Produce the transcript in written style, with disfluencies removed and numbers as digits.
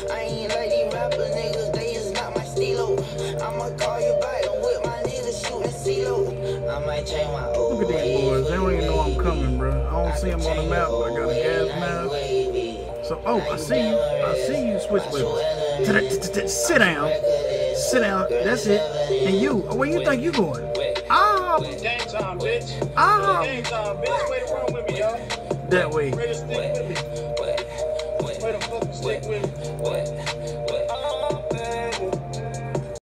I ain't like these rapper niggas, they is not my stilo. I'ma call you back with my niggas shooting CeeLo. I might change my old Look at these boys, they don't even know I'm coming, bro. I don't see them on the map, but I got a gas mask. So, oh, I see you, switch with. Sit down. Sit down, that's it. And you, where you think you going? Ah! Game time, bitch. Ah! Game time, bitch. Way to run with me, y'all. That way. Way to stick with me. Way to fucking stick with me.